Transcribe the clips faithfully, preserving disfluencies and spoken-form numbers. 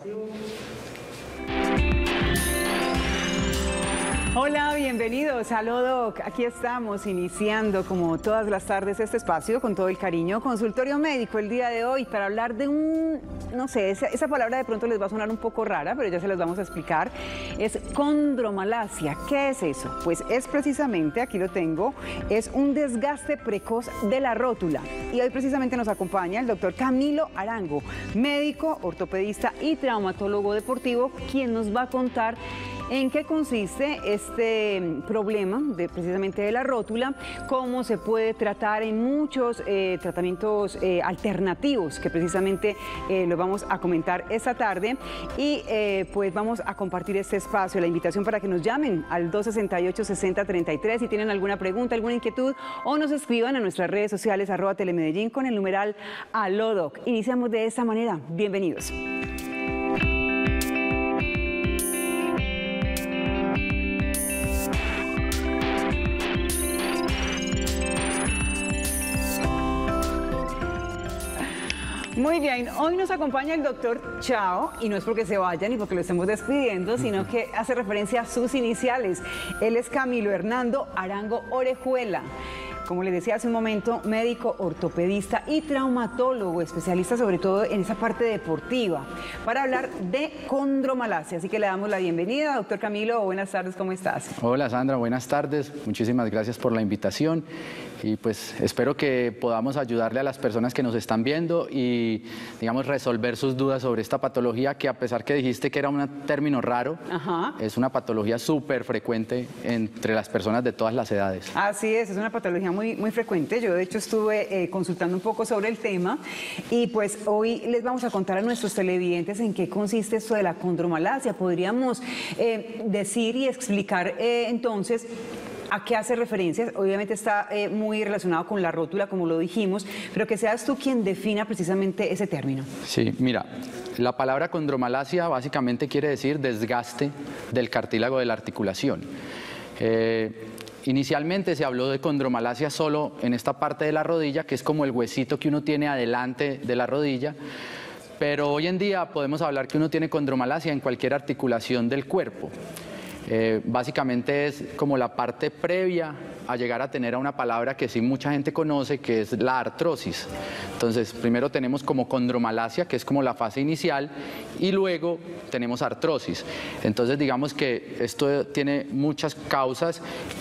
Hola, bienvenidos a Lodoc. Aquí estamos iniciando como todas las tardes este espacio con todo el cariño. Consultorio médico el día de hoy para hablar de un, no sé, esa, esa palabra de pronto les va a sonar un poco rara, pero ya se las vamos a explicar. Es condromalacia. ¿Qué es eso? Pues es precisamente, aquí lo tengo, es un desgaste precoz de la rótula. Y hoy precisamente nos acompaña el doctor Camilo Arango, médico, ortopedista y traumatólogo deportivo, quien nos va a contar en qué consiste este problema de, precisamente de la rótula, cómo se puede tratar en muchos eh, tratamientos eh, alternativos que precisamente eh, lo vamos a comentar esta tarde y eh, pues vamos a compartir este espacio, la invitación para que nos llamen al dos sesenta y ocho, sesenta treinta y tres si tienen alguna pregunta, alguna inquietud o nos escriban a nuestras redes sociales arroba telemedellín con el numeral Alodoc. Iniciamos de esta manera, bienvenidos. Muy bien, hoy nos acompaña el doctor Chao, y no es porque se vaya ni porque lo estemos despidiendo, sino que hace referencia a sus iniciales. Él es Camilo Hernando Arango Orejuela. Como les decía hace un momento, médico, ortopedista y traumatólogo, especialista sobre todo en esa parte deportiva, para hablar de condromalacia. Así que le damos la bienvenida, doctor Camilo. Buenas tardes, ¿cómo estás? Hola Sandra, buenas tardes. Muchísimas gracias por la invitación y pues espero que podamos ayudarle a las personas que nos están viendo y, digamos, resolver sus dudas sobre esta patología que, a pesar que dijiste que era un término raro, Ajá. es una patología súper frecuente entre las personas de todas las edades. Así es, es una patología muy, muy frecuente. Yo de hecho estuve eh, consultando un poco sobre el tema y pues hoy les vamos a contar a nuestros televidentes en qué consiste esto de la condromalacia. Podríamos eh, decir y explicar eh, entonces ¿a qué hace referencia? Obviamente está eh, muy relacionado con la rótula, como lo dijimos, pero que seas tú quien defina precisamente ese término. Sí, mira, la palabra condromalacia básicamente quiere decir desgaste del cartílago de la articulación. Eh, Inicialmente se habló de condromalacia solo en esta parte de la rodilla, que es como el huesito que uno tiene adelante de la rodilla, pero hoy en día podemos hablar que uno tiene condromalacia en cualquier articulación del cuerpo. Eh, básicamente es como la parte previa a llegar a tener a una palabra que sí mucha gente conoce, que es la artrosis. Entonces, primero tenemos como condromalacia, que es como la fase inicial, y luego tenemos artrosis. Entonces, digamos que esto tiene muchas causas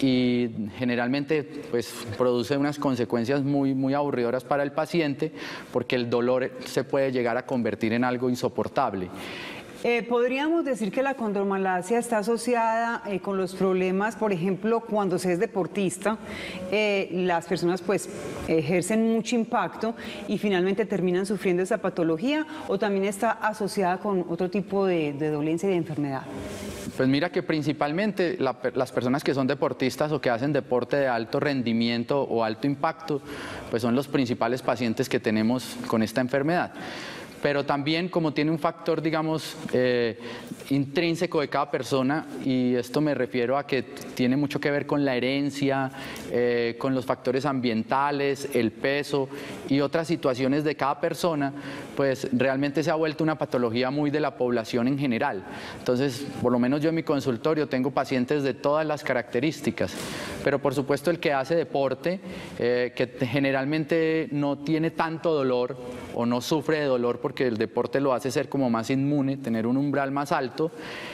y generalmente pues, produce unas consecuencias muy, muy aburridoras para el paciente, porque el dolor se puede llegar a convertir en algo insoportable. Eh, ¿Podríamos decir que la condromalacia está asociada eh, con los problemas, por ejemplo, cuando se es deportista, eh, las personas pues ejercen mucho impacto y finalmente terminan sufriendo esa patología, o también está asociada con otro tipo de, de dolencia y de enfermedad? Pues mira que principalmente la, las personas que son deportistas o que hacen deporte de alto rendimiento o alto impacto, pues son los principales pacientes que tenemos con esta enfermedad. Pero también, como tiene un factor, digamos, eh, intrínseco de cada persona, y esto me refiero a que tiene mucho que ver con la herencia, eh, con los factores ambientales, el peso y otras situaciones de cada persona, pues realmente se ha vuelto una patología muy de la población en general. Entonces, por lo menos yo en mi consultorio tengo pacientes de todas las características, pero por supuesto el que hace deporte, eh, que generalmente no tiene tanto dolor o no sufre de dolor porque el deporte lo hace ser como más inmune, tener un umbral más alto,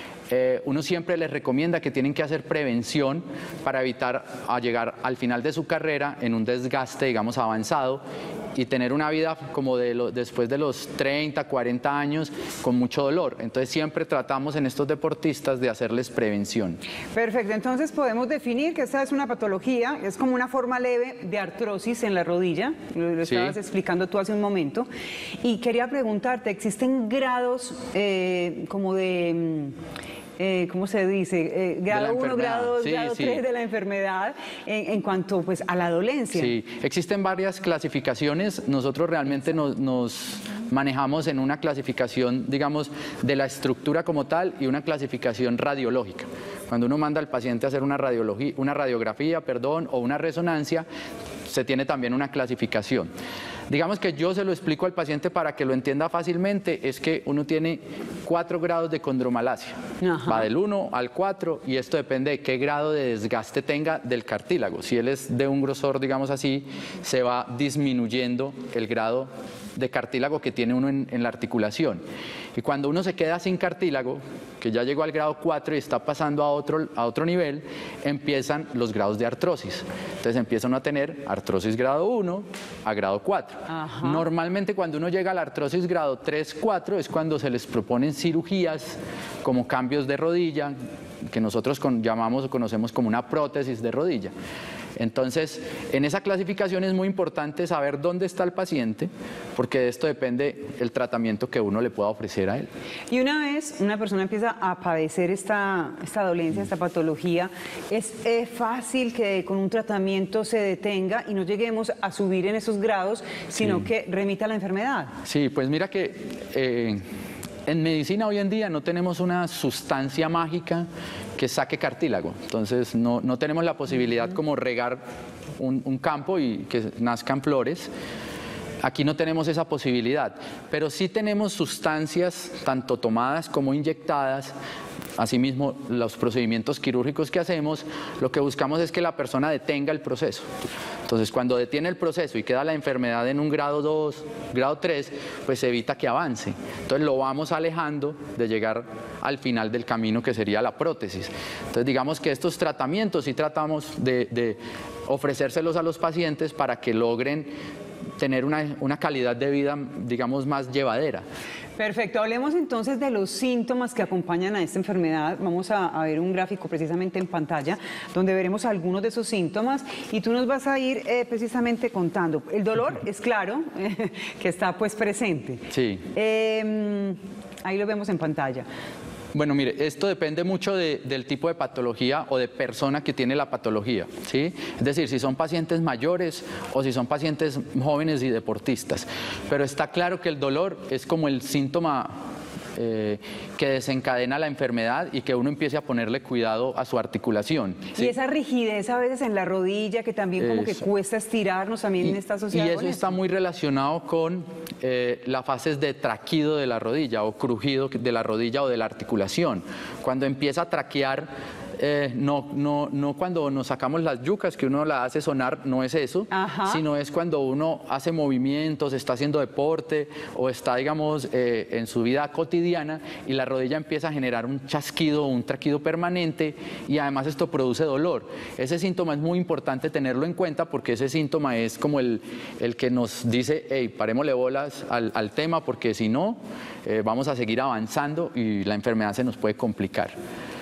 eh, uno siempre les recomienda que tienen que hacer prevención para evitar a llegar al final de su carrera en un desgaste, digamos, avanzado y tener una vida como de lo, después de los treinta, cuarenta años con mucho dolor. Entonces siempre tratamos en estos deportistas de hacerles prevención. Perfecto, entonces podemos definir que esta es una patología, es como una forma leve de artrosis en la rodilla, lo, lo estabas sí. explicando tú hace un momento, y quería preguntarte, ¿existen grados eh, como de... Eh, ¿cómo se dice? Eh, grado uno, grado dos, sí, grado tres sí. de la enfermedad en, en cuanto pues, a la dolencia. Sí, existen varias clasificaciones. Nosotros realmente nos, nos manejamos en una clasificación, digamos, de la estructura como tal y una clasificación radiológica. Cuando uno manda al paciente a hacer una, radiología, una radiografía perdón, o una resonancia, se tiene también una clasificación. Digamos que yo se lo explico al paciente para que lo entienda fácilmente, es que uno tiene cuatro grados de condromalacia, Ajá. va del uno al cuatro y esto depende de qué grado de desgaste tenga del cartílago. Si él es de un grosor, digamos así, se va disminuyendo el grado de cartílago que tiene uno en, en la articulación. Y cuando uno se queda sin cartílago, que ya llegó al grado cuatro y está pasando a otro, a otro nivel, empiezan los grados de artrosis. Entonces empiezan a tener artrosis grado uno a grado cuatro. Ajá. Normalmente cuando uno llega a la artrosis grado tres, cuatro es cuando se les proponen cirugías como cambios de rodilla, que nosotros con, llamamos o conocemos como una prótesis de rodilla. Entonces, en esa clasificación es muy importante saber dónde está el paciente, porque de esto depende el tratamiento que uno le pueda ofrecer a él. Y una vez una persona empieza a padecer esta, esta dolencia, esta patología, ¿es eh, fácil que con un tratamiento se detenga y no lleguemos a subir en esos grados, sino sí. que remita la enfermedad? Sí, pues mira que eh, en medicina hoy en día no tenemos una sustancia mágica que saque cartílago, entonces no, no tenemos la posibilidad como regar un, un campo y que nazcan flores. Aquí no tenemos esa posibilidad, pero sí tenemos sustancias tanto tomadas como inyectadas. Asimismo, los procedimientos quirúrgicos que hacemos, lo que buscamos es que la persona detenga el proceso. Entonces, cuando detiene el proceso y queda la enfermedad en un grado dos, grado tres, pues evita que avance. Entonces, lo vamos alejando de llegar al final del camino, que sería la prótesis. Entonces, digamos que estos tratamientos sí tratamos de, de ofrecérselos a los pacientes para que logren tener una, una calidad de vida, digamos, más llevadera. Perfecto, hablemos entonces de los síntomas que acompañan a esta enfermedad. Vamos a, a ver un gráfico precisamente en pantalla donde veremos algunos de esos síntomas y tú nos vas a ir eh, precisamente contando. El dolor es claro eh, que está pues presente. Sí. Eh, ahí lo vemos en pantalla. Bueno, mire, esto depende mucho de, del tipo de patología o de persona que tiene la patología, ¿sí? Es decir, si son pacientes mayores o si son pacientes jóvenes y deportistas. Pero está claro que el dolor es como el síntoma eh, que desencadena la enfermedad y que uno empiece a ponerle cuidado a su articulación, ¿sí? Y esa rigidez a veces en la rodilla que también como eso. que cuesta estirarnos también y, está asociada Y eso con eso. está muy relacionado con eh, las fases de traquido de la rodilla o crujido de la rodilla o de la articulación. Cuando empieza a traquear, Eh, no, no, no cuando nos sacamos las yucas, que uno la hace sonar, no es eso, Ajá. sino es cuando uno hace movimientos, está haciendo deporte o está, digamos, eh, en su vida cotidiana y la rodilla empieza a generar un chasquido, un traquido permanente y además esto produce dolor. Ese síntoma es muy importante tenerlo en cuenta porque ese síntoma es como el, el que nos dice, hey, parémosle bolas al, al tema porque si no, eh, vamos a seguir avanzando y la enfermedad se nos puede complicar.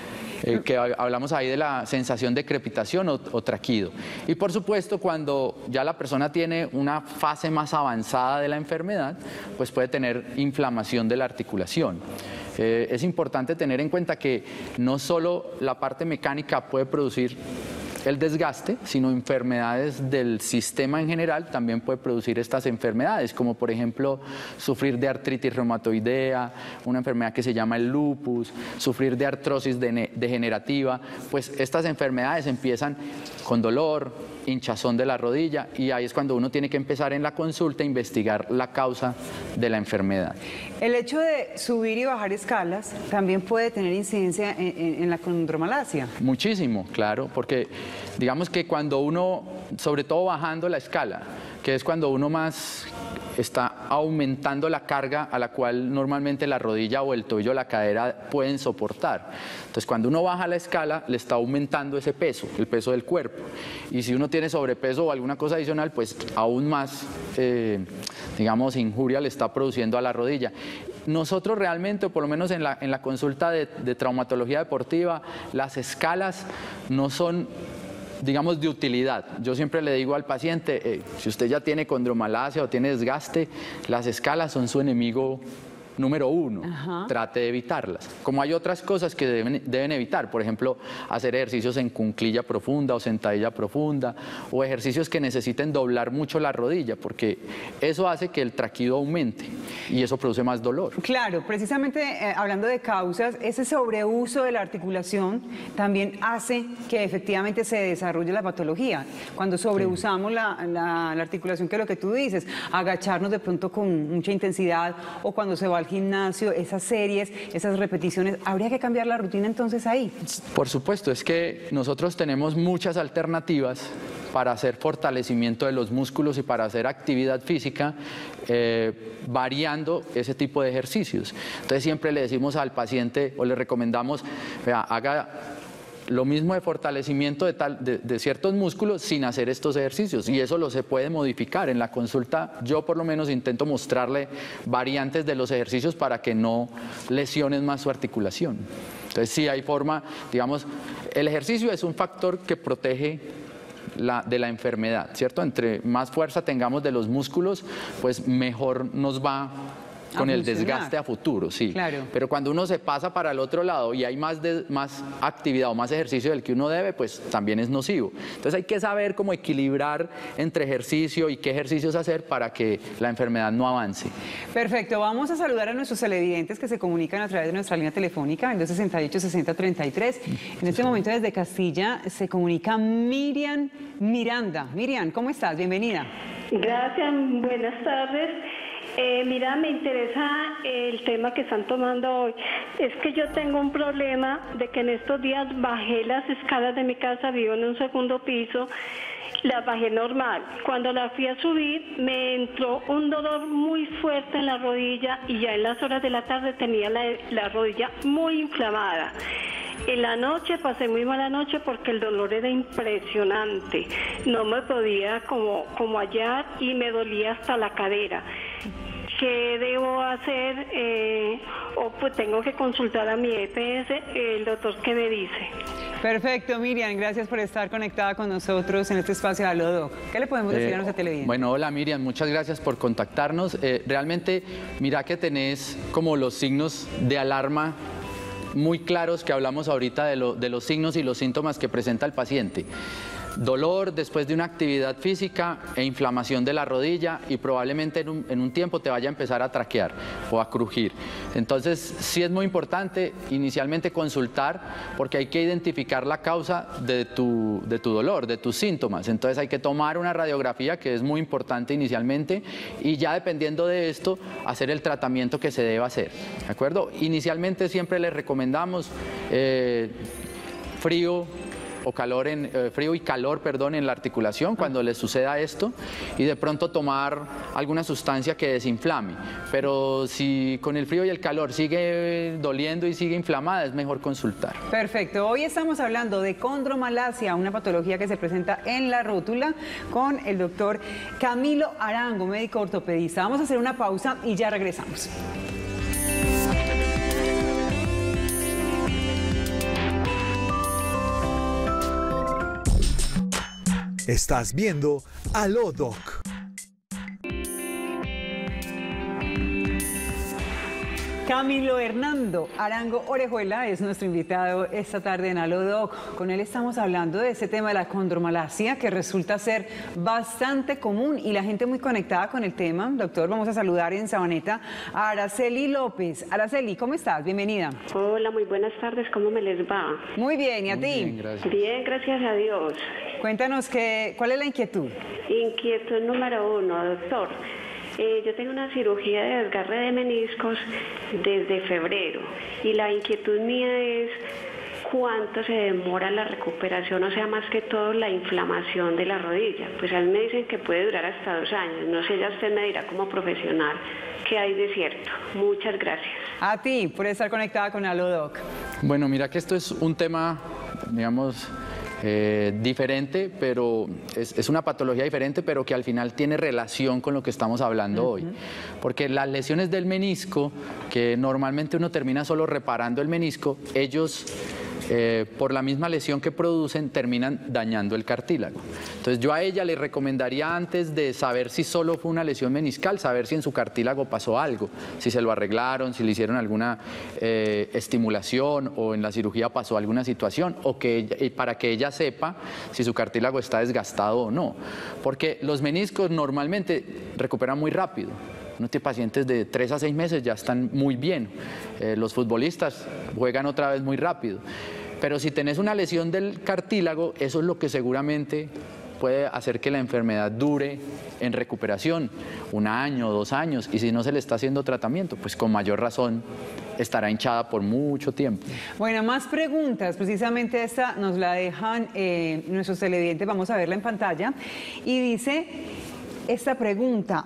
Eh, que hablamos ahí de la sensación de crepitación o, o traquido. Y por supuesto, cuando ya la persona tiene una fase más avanzada de la enfermedad, pues puede tener inflamación de la articulación. Eh, es importante tener en cuenta que no solo la parte mecánica puede producir el desgaste, sino enfermedades del sistema en general también puede producir estas enfermedades, como por ejemplo sufrir de artritis reumatoidea, una enfermedad que se llama el lupus, sufrir de artrosis degenerativa, pues estas enfermedades empiezan con dolor, hinchazón de la rodilla y ahí es cuando uno tiene que empezar en la consulta a investigar la causa de la enfermedad. El hecho de subir y bajar escalas también puede tener incidencia en, en, en la condromalacia. Muchísimo, claro, porque digamos que cuando uno, sobre todo bajando la escala, que es cuando uno más está aumentando la carga a la cual normalmente la rodilla o el tobillo o la cadera pueden soportar. Entonces, cuando uno baja la escala, le está aumentando ese peso, el peso del cuerpo. Y si uno tiene sobrepeso o alguna cosa adicional, pues aún más, eh, digamos, injuria le está produciendo a la rodilla. Nosotros realmente, o por lo menos en la, en la consulta de, de traumatología deportiva, las escalas no son, digamos, de utilidad. Yo siempre le digo al paciente, eh, si usted ya tiene condromalacia o tiene desgaste, las escalas son su enemigo número uno, Ajá. trate de evitarlas. Como hay otras cosas que deben, deben evitar, por ejemplo, hacer ejercicios en cunclilla profunda o sentadilla profunda, o ejercicios que necesiten doblar mucho la rodilla, porque eso hace que el traquídeo aumente y eso produce más dolor. Claro, precisamente eh, hablando de causas, ese sobreuso de la articulación también hace que efectivamente se desarrolle la patología. Cuando sobreusamos sí. la, la, la articulación, que es lo que tú dices, agacharnos de pronto con mucha intensidad, o cuando se va al gimnasio, esas series, esas repeticiones, ¿habría que cambiar la rutina entonces ahí? Por supuesto, es que nosotros tenemos muchas alternativas para hacer fortalecimiento de los músculos y para hacer actividad física, eh, variando ese tipo de ejercicios. Entonces siempre le decimos al paciente o le recomendamos, vea, haga lo mismo de fortalecimiento de, tal, de, de ciertos músculos sin hacer estos ejercicios, y eso lo se puede modificar. En la consulta yo por lo menos intento mostrarle variantes de los ejercicios para que no lesiones más su articulación. Entonces sí hay forma, digamos, el ejercicio es un factor que protege La, de la enfermedad, ¿cierto? Entre más fuerza tengamos de los músculos, pues mejor nos va con el desgaste a futuro, sí. Claro. Pero cuando uno se pasa para el otro lado y hay más, de, más actividad o más ejercicio del que uno debe, pues también es nocivo. Entonces hay que saber cómo equilibrar entre ejercicio y qué ejercicios hacer para que la enfermedad no avance. Perfecto, vamos a saludar a nuestros televidentes que se comunican a través de nuestra línea telefónica en dos sesenta y ocho, sesenta treinta y tres. En este momento desde Castilla se comunica Miriam Miranda. Miriam, ¿cómo estás? Bienvenida. Gracias, buenas tardes. Eh, mira, me interesa el tema que están tomando hoy. Es que yo tengo un problema de que en estos días bajé las escalas de mi casa, vivo en un segundo piso, las bajé normal. Cuando la fui a subir me entró un dolor muy fuerte en la rodilla y ya en las horas de la tarde tenía la, la rodilla muy inflamada. En la noche pasé muy mala noche porque el dolor era impresionante. No me podía como, como hallar y me dolía hasta la cadera. ¿Qué debo hacer? Eh, o pues tengo que consultar a mi E P S, el doctor, ¿qué me dice? Perfecto, Miriam, gracias por estar conectada con nosotros en este espacio de AloDoc. ¿Qué le podemos decir eh, a nuestra televidente? Bueno, hola Miriam, muchas gracias por contactarnos. Eh, realmente, mira que tenés como los signos de alarma muy claros que hablamos ahorita de, lo, de los signos y los síntomas que presenta el paciente. Dolor después de una actividad física e inflamación de la rodilla, y probablemente en un, en un tiempo te vaya a empezar a traquear o a crujir. Entonces sí es muy importante inicialmente consultar, porque hay que identificar la causa de tu, de tu dolor, de tus síntomas. Entonces hay que tomar una radiografía, que es muy importante inicialmente, y ya dependiendo de esto hacer el tratamiento que se deba hacer, ¿de acuerdo? Inicialmente siempre les recomendamos eh, frío o calor en, eh, frío y calor, perdón, en la articulación cuando les suceda esto, y de pronto tomar alguna sustancia que desinflame. Pero si con el frío y el calor sigue doliendo y sigue inflamada, es mejor consultar. Perfecto. Hoy estamos hablando de condromalacia, una patología que se presenta en la rótula, con el doctor Camilo Arango, médico ortopedista. Vamos a hacer una pausa y ya regresamos. Estás viendo AloDoc. Camilo Hernando Arango Orejuela es nuestro invitado esta tarde en AloDoc. Con él estamos hablando de ese tema de la condromalacia, que resulta ser bastante común y la gente muy conectada con el tema. Doctor, vamos a saludar en Sabaneta a Araceli López. Araceli, ¿cómo estás? Bienvenida. Hola, muy buenas tardes. ¿Cómo me les va? Muy bien, ¿y a Muy ti? Bien, gracias. Bien, gracias a Dios. Cuéntanos, que, ¿cuál es la inquietud? Inquietud número uno, doctor. Eh, yo tengo una cirugía de desgarre de meniscos desde febrero y la inquietud mía es cuánto se demora la recuperación, o sea, más que todo la inflamación de la rodilla. Pues a mí me dicen que puede durar hasta dos años. No sé, ya usted me dirá como profesional qué hay de cierto. Muchas gracias. A ti, por estar conectada con AloDoc. Bueno, mira que esto es un tema, digamos, Eh, diferente, pero es, es una patología diferente, pero que al final tiene relación con lo que estamos hablando uh-huh. hoy. Porque las lesiones del menisco, que normalmente uno termina solo reparando el menisco, ellos eh, por la misma lesión que producen, terminan dañando el cartílago. Entonces yo a ella le recomendaría, antes de saber si solo fue una lesión meniscal, saber si en su cartílago pasó algo, si se lo arreglaron, si le hicieron alguna eh, estimulación o en la cirugía pasó alguna situación, o que ella, y para que ella sepa si su cartílago está desgastado o no. Porque los meniscos normalmente recuperan muy rápido. Uno tiene pacientes de tres a seis meses, ya están muy bien. Eh, los futbolistas juegan otra vez muy rápido. Pero si tenés una lesión del cartílago, eso es lo que seguramente puede hacer que la enfermedad dure en recuperación un año, dos años, y si no se le está haciendo tratamiento, pues con mayor razón estará hinchada por mucho tiempo. Bueno, más preguntas, precisamente esta nos la dejan eh, nuestros televidentes, vamos a verla en pantalla, y dice esta pregunta: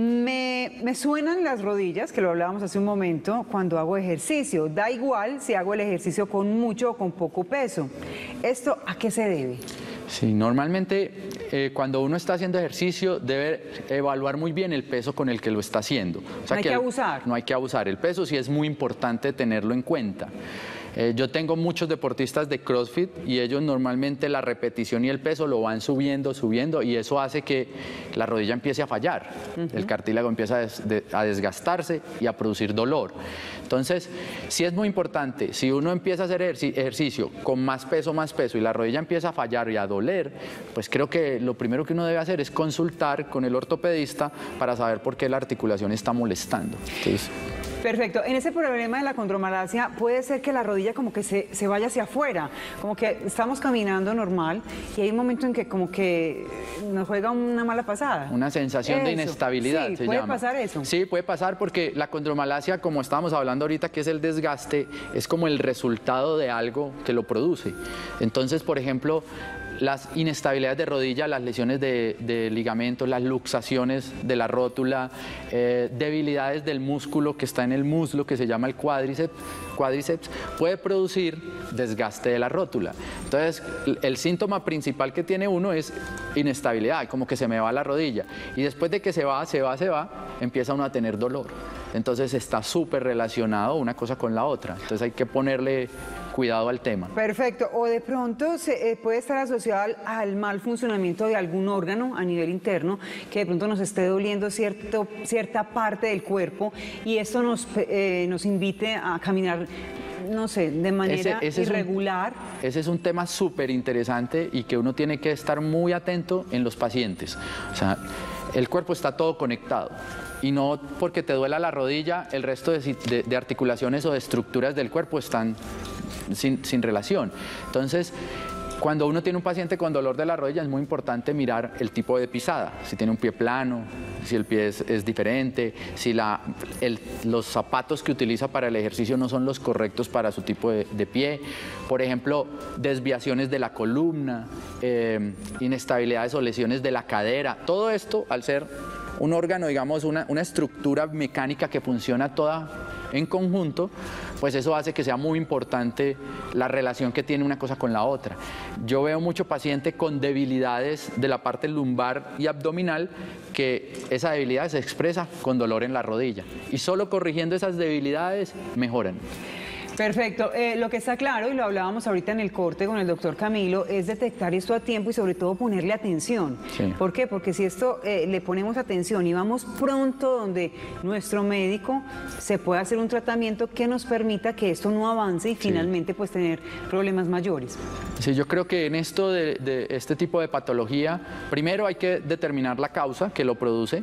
me, me suenan las rodillas, que lo hablábamos hace un momento, cuando hago ejercicio, da igual si hago el ejercicio con mucho o con poco peso. ¿Esto a qué se debe? Sí, normalmente eh, cuando uno está haciendo ejercicio debe evaluar muy bien el peso con el que lo está haciendo. O sea, no hay que que el, abusar. No hay que abusar. El peso sí es muy importante tenerlo en cuenta. Eh, yo tengo muchos deportistas de CrossFit y ellos normalmente la repetición y el peso lo van subiendo, subiendo, y eso hace que la rodilla empiece a fallar. Uh-huh. El cartílago empieza a, des, de, a desgastarse y a producir dolor. Entonces, sí es muy importante, si uno empieza a hacer ejercicio con más peso, más peso, y la rodilla empieza a fallar y a doler, pues creo que lo primero que uno debe hacer es consultar con el ortopedista para saber por qué la articulación está molestando. Entonces, perfecto. En ese problema de la condromalacia puede ser que la rodilla como que se, se vaya hacia afuera, como que estamos caminando normal y hay un momento en que como que nos juega una mala pasada. Una sensación eso. de inestabilidad. Sí, se puede llama. pasar eso. Sí, puede pasar, porque la condromalacia, como estábamos hablando ahorita, que es el desgaste, es como el resultado de algo que lo produce. Entonces, por ejemplo, las inestabilidades de rodilla, las lesiones de, de ligamentos, las luxaciones de la rótula, eh, debilidades del músculo que está en el muslo, que se llama el cuádriceps, cuádriceps, puede producir desgaste de la rótula. Entonces, el, el síntoma principal que tiene uno es inestabilidad, como que se me va la rodilla. Y después de que se va, se va, se va, empieza uno a tener dolor. Entonces, está súper relacionado una cosa con la otra. Entonces, hay que ponerle cuidado al tema. Perfecto. O de pronto se, eh, puede estar asociado al, al mal funcionamiento de algún órgano a nivel interno, que de pronto nos esté doliendo cierto, cierta parte del cuerpo y esto nos, eh, nos invite a caminar, no sé, de manera ese, ese irregular. Es un, ese es un tema súper interesante y que uno tiene que estar muy atento en los pacientes. O sea, el cuerpo está todo conectado. Y no porque te duela la rodilla, el resto de, de, de articulaciones o de estructuras del cuerpo están sin, sin relación. Entonces, cuando uno tiene un paciente con dolor de la rodilla, es muy importante mirar el tipo de pisada. Si tiene un pie plano, si el pie es, es diferente, si la, el, los zapatos que utiliza para el ejercicio no son los correctos para su tipo de, de pie. Por ejemplo, desviaciones de la columna, eh, inestabilidades o lesiones de la cadera. Todo esto, al ser un órgano, digamos, una, una estructura mecánica que funciona toda en conjunto, pues eso hace que sea muy importante la relación que tiene una cosa con la otra. Yo veo mucho paciente con debilidades de la parte lumbar y abdominal, que esa debilidad se expresa con dolor en la rodilla, y solo corrigiendo esas debilidades mejoran. Perfecto. Eh, lo que está claro, y lo hablábamos ahorita en el corte con el doctor Camilo, es detectar esto a tiempo y sobre todo ponerle atención. Sí. ¿Por qué? Porque si esto eh, le ponemos atención y vamos pronto donde nuestro médico, se puede hacer un tratamiento que nos permita que esto no avance y finalmente sí. pues tener problemas mayores. Sí, yo creo que en esto de, de este tipo de patología, primero hay que determinar la causa que lo produce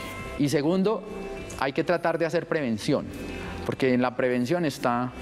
y segundo, hay que tratar de hacer prevención, porque en la prevención está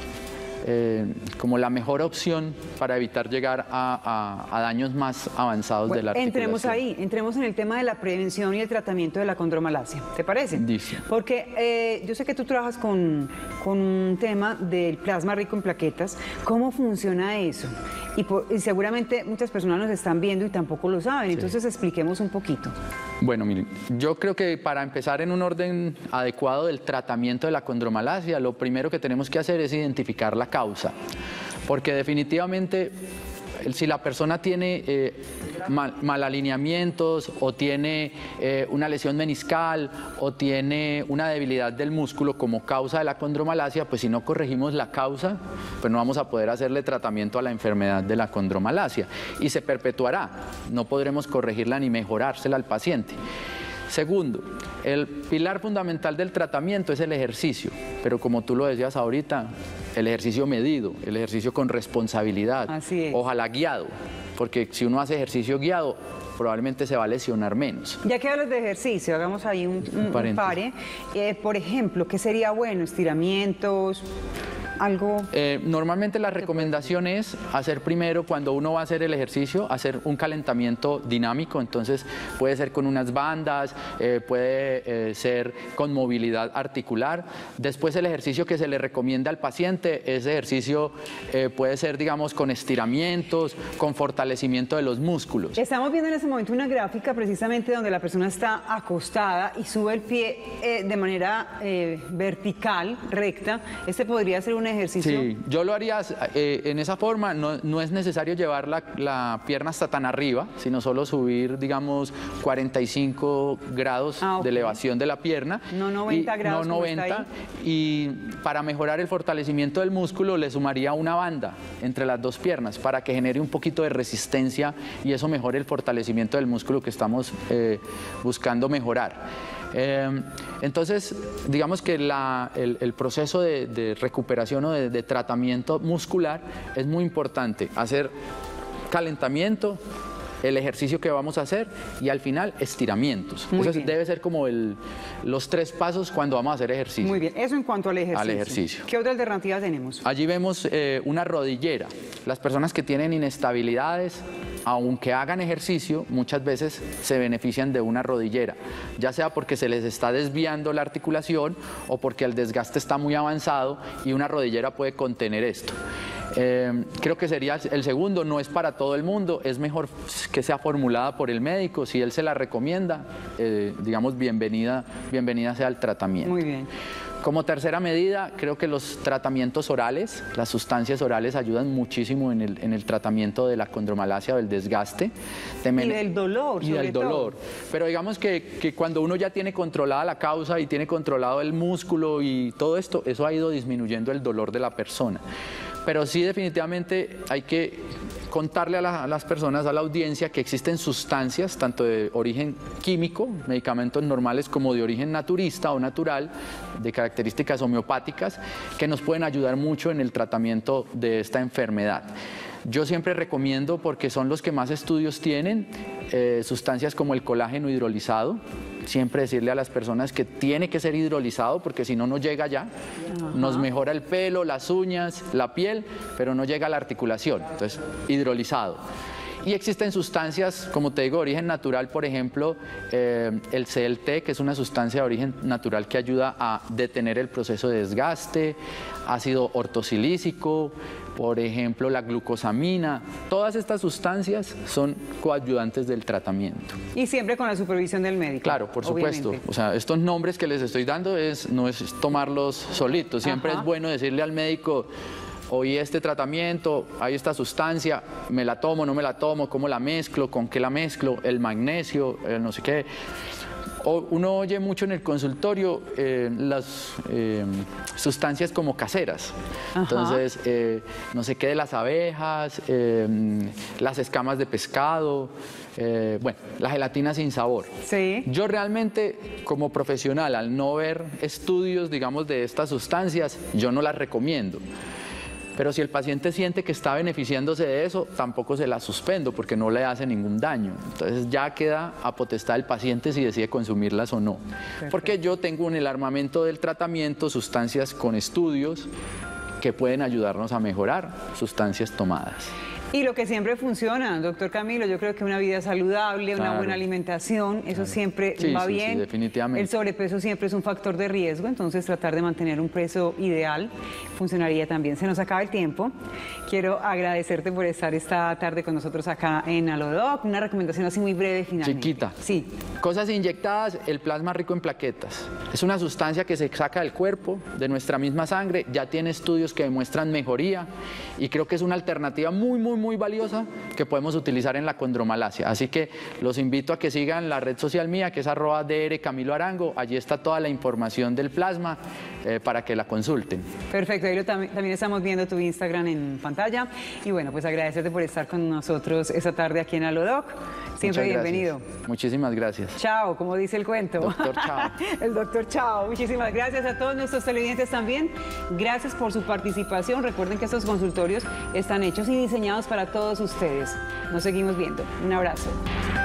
eh, como la mejor opción para evitar llegar a, a, a daños más avanzados bueno, de la articulación. Entremos ahí, entremos en el tema de la prevención y el tratamiento de la condromalacia, ¿te parece? Dice. Porque eh, yo sé que tú trabajas con, con un tema del plasma rico en plaquetas. ¿Cómo funciona eso? Y, por, y seguramente muchas personas nos están viendo y tampoco lo saben, sí. Entonces expliquemos un poquito. Bueno, miren, yo creo que para empezar en un orden adecuado del tratamiento de la condromalacia, lo primero que tenemos que hacer es identificar la causa, porque definitivamente si la persona tiene eh, mal, mal alineamientos o tiene eh, una lesión meniscal o tiene una debilidad del músculo como causa de la condromalacia, pues si no corregimos la causa, pues no vamos a poder hacerle tratamiento a la enfermedad de la condromalacia y se perpetuará. No podremos corregirla ni mejorársela al paciente. Segundo, el pilar fundamental del tratamiento es el ejercicio, pero como tú lo decías ahorita, el ejercicio medido, el ejercicio con responsabilidad, Así es. Ojalá guiado, porque si uno hace ejercicio guiado, probablemente se va a lesionar menos. Ya que hablas de ejercicio, hagamos ahí un, un, un pare. Eh, por ejemplo, ¿qué sería bueno? ¿Estiramientos? Algo... Eh, normalmente la recomendación es hacer primero, cuando uno va a hacer el ejercicio, hacer un calentamiento dinámico, entonces puede ser con unas bandas, eh, puede eh, ser con movilidad articular. Después el ejercicio que se le recomienda al paciente, ese ejercicio eh, puede ser, digamos, con estiramientos, con fortalecimiento de los músculos. Estamos viendo en este momento una gráfica precisamente donde la persona está acostada y sube el pie eh, de manera eh, vertical, recta. Este podría ser un ejercicio. Sí, yo lo haría eh, en esa forma, no, no es necesario llevar la, la pierna hasta tan arriba, sino solo subir, digamos, cuarenta y cinco grados ah, okay. de elevación de la pierna. No noventa y, grados. No noventa, y para mejorar el fortalecimiento del músculo le sumaría una banda entre las dos piernas para que genere un poquito de resistencia y eso mejore el fortalecimiento del músculo que estamos eh, buscando mejorar. Eh, entonces, digamos que la, el, el proceso de, de recuperación o de, de tratamiento muscular es muy importante. Hacer calentamiento, el ejercicio que vamos a hacer y al final estiramientos. Muy Eso bien. debe ser como el, los tres pasos cuando vamos a hacer ejercicio. Muy bien, eso en cuanto al ejercicio. Al ejercicio. ¿Qué otra alternativa tenemos? Allí vemos eh, una rodillera. Las personas que tienen inestabilidades, aunque hagan ejercicio, muchas veces se benefician de una rodillera, ya sea porque se les está desviando la articulación o porque el desgaste está muy avanzado y una rodillera puede contener esto. Eh, creo que sería el segundo, no es para todo el mundo, es mejor que sea formulada por el médico, si él se la recomienda, eh, digamos, bienvenida, bienvenida sea el tratamiento. Muy bien. Como tercera medida, creo que los tratamientos orales, las sustancias orales ayudan muchísimo en el, en el tratamiento de la condromalacia o del desgaste. Y del dolor, Y del dolor. Pero digamos que, que cuando uno ya tiene controlada la causa y tiene controlado el músculo y todo esto, eso ha ido disminuyendo el dolor de la persona. Pero sí, definitivamente hay que contarle a, la, a las personas, a la audiencia, que existen sustancias, tanto de origen químico, medicamentos normales, como de origen naturista o natural, de características homeopáticas, que nos pueden ayudar mucho en el tratamiento de esta enfermedad. Yo siempre recomiendo, porque son los que más estudios tienen, eh, sustancias como el colágeno hidrolizado. Siempre decirle a las personas que tiene que ser hidrolizado, porque si no, no llega ya. Ajá. Nos mejora el pelo, las uñas, la piel, pero no llega a la articulación. Entonces, hidrolizado. Y existen sustancias, como te digo, de origen natural, por ejemplo, eh, el C L T, que es una sustancia de origen natural que ayuda a detener el proceso de desgaste, ácido ortosilícico, por ejemplo, la glucosamina. Todas estas sustancias son coayudantes del tratamiento. Y siempre con la supervisión del médico. Claro, por supuesto. Obviamente. O sea, estos nombres que les estoy dando es, no es tomarlos solitos. Siempre Ajá. es bueno decirle al médico: oí este tratamiento, hay esta sustancia, me la tomo, no me la tomo, cómo la mezclo, con qué la mezclo, el magnesio, el no sé qué. O uno oye mucho en el consultorio eh, las eh, sustancias como caseras. Ajá. Entonces, eh, no sé qué de las abejas, eh, las escamas de pescado, eh, bueno, la gelatina sin sabor. Sí. Yo realmente, como profesional, al no ver estudios, digamos, de estas sustancias, yo no las recomiendo. Pero si el paciente siente que está beneficiándose de eso, tampoco se la suspendo porque no le hace ningún daño. Entonces ya queda a potestad del paciente si decide consumirlas o no. Perfecto. Porque yo tengo en el armamento del tratamiento sustancias con estudios que pueden ayudarnos a mejorar sustancias tomadas. Y lo que siempre funciona, doctor Camilo, yo creo que una vida saludable, claro. una buena alimentación, eso claro. siempre sí, va sí, bien. Sí, definitivamente. El sobrepeso siempre es un factor de riesgo, entonces tratar de mantener un peso ideal funcionaría también. Se nos acaba el tiempo. Quiero agradecerte por estar esta tarde con nosotros acá en Alodoc. Una recomendación así muy breve finalmente. Chiquita. Sí. Cosas inyectadas, el plasma rico en plaquetas. Es una sustancia que se saca del cuerpo, de nuestra misma sangre, ya tiene estudios que demuestran mejoría y creo que es una alternativa muy, muy muy valiosa que podemos utilizar en la condromalacia. Así que los invito a que sigan la red social mía, que es arroba dr Camilo Arango. Allí está toda la información del plasma eh, para que la consulten. Perfecto, ahí lo tam también estamos viendo tu Instagram en pantalla. Y bueno, pues agradecerte por estar con nosotros esta tarde aquí en Alodoc. Siempre bienvenido. Muchísimas gracias. Chao, como dice el cuento. Doctor Chao. El doctor Chao. Muchísimas gracias a todos nuestros televidentes también. Gracias por su participación. Recuerden que estos consultorios están hechos y diseñados para todos ustedes. Nos seguimos viendo. Un abrazo.